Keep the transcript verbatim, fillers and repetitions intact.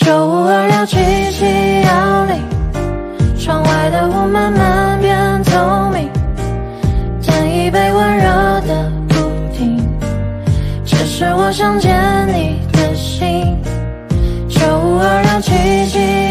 九五二要七七幺零，窗外的雾慢慢变透明，点一杯温热的不停，这是我想见你的心。九五二要七七